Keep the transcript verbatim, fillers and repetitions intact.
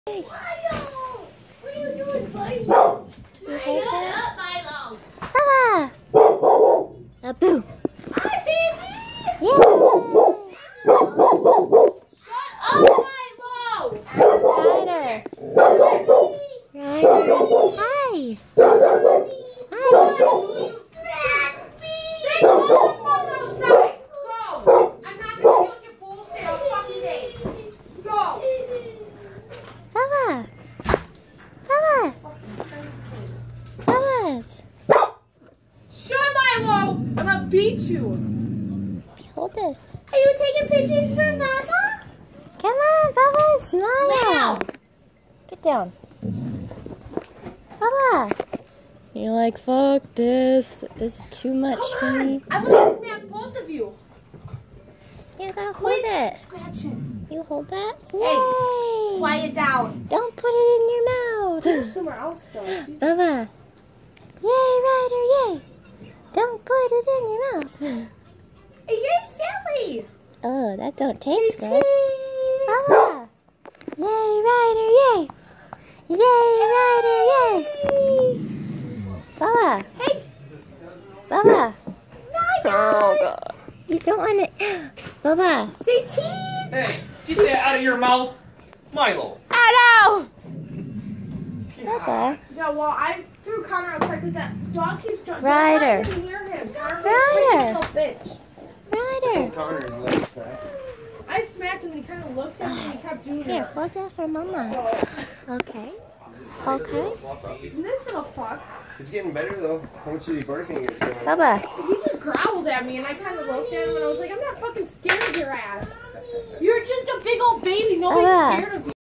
Milo! What are you doing, buddy? Milo! Up, Milo! Baba! Abu! Hi, baby! Yeah! Shut up, Milo! Ryder! Ryder! Hi! Hi! There's no phone outside! Go! I'm not gonna deal with your bullshit all fucking day. Go! Baba! Baba! Baba! Shut Milo! I'm gonna beat you. Hold this. Are you taking pictures for Mama? Come on, Baba! Smile! Now! Get down. Baba! You're like, fuck this. This is too much Come for on! me. I'm gonna smack both of you. You gotta hold Quit it. scratching. You hold that? Hey, Yay! quiet down. Don't put it in your mouth. Somewhere else, though. Baba. Yay, Ryder, yay. Don't put it in your mouth. You're silly. Oh, that don't taste good. Cheese. Baba. Yay, Ryder, yay. Yay, Ryder, yay. Baba. Hey. Baba. Nice. Oh, God. You don't want it. Baba. Say cheese. Hey, get that out of your mouth. Milo. Oh, no. Baba. Yeah, well, I threw Connor outside because that dog keeps trying Ryder. to hear him. Ryder. Little bitch. Ryder. Connor's leg snack. I smacked him and he kind of looked at me and he kept doing Here, it. hold that for Mama. So, Okay. Okay. this little fuck, He's getting better though. How much did he bark against him? Baba. he just growled at me and I kind of looked at him and I was like, I'm not fucking scared of your ass. You're just a big old baby. Nobody's Baba. scared of you.